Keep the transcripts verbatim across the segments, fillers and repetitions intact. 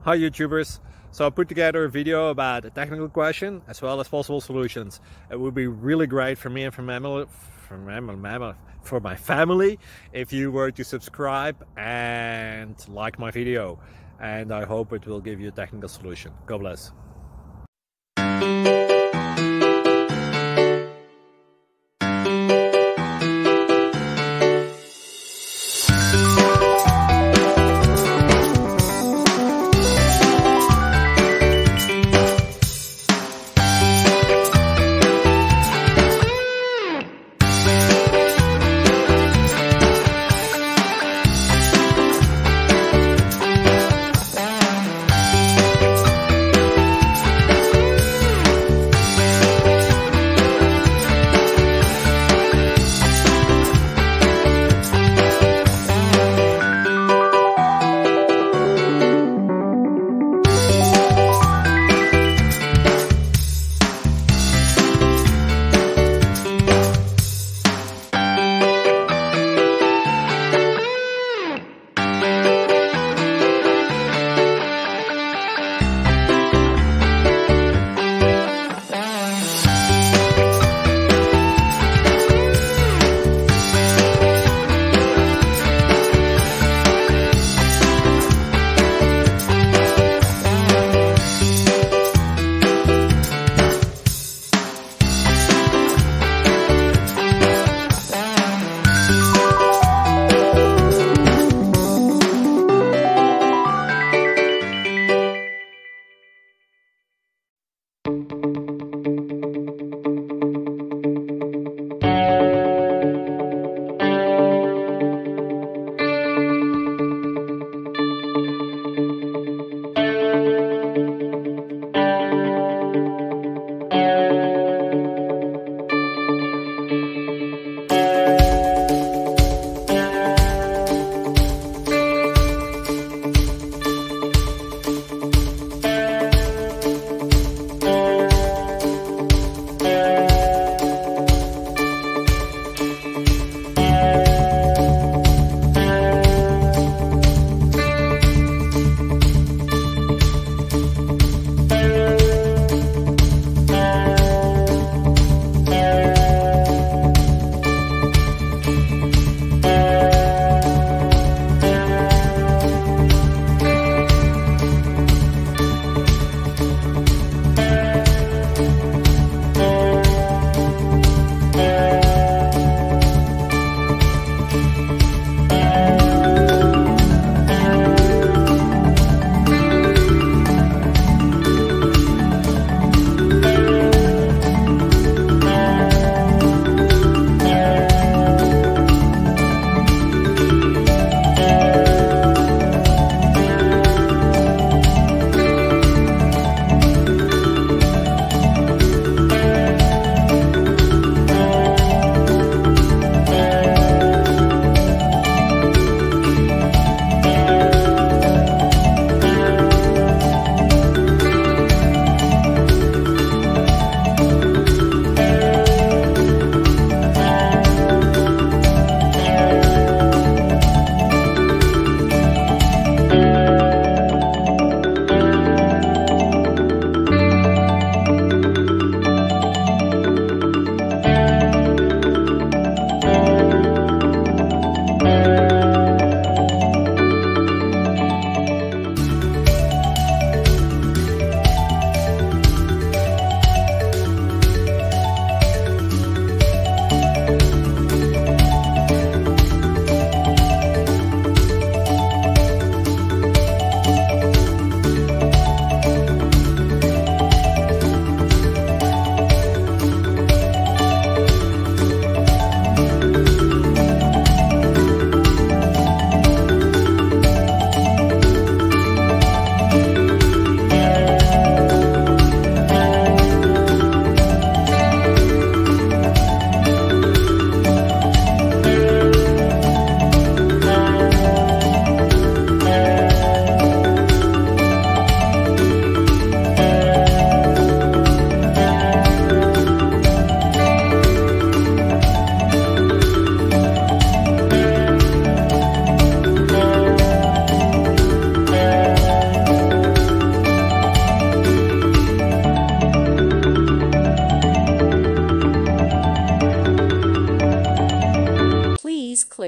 Hi YouTubers! So I put together a video about a technical question as well as possible solutions. It would be really great for me and for my family, for my, for my family if you were to subscribe and like my video. And I hope it will give you a technical solution. God bless.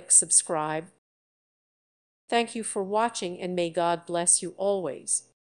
click subscribe. Thank you for watching, and may God bless you always.